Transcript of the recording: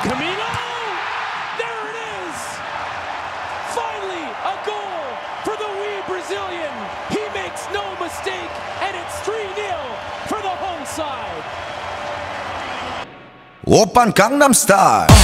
Camilo! There it is! Finally, a goal for the wee Brazilian. He makes no mistake, and it's 3-0 for the home side. Oppan Gangnam Style.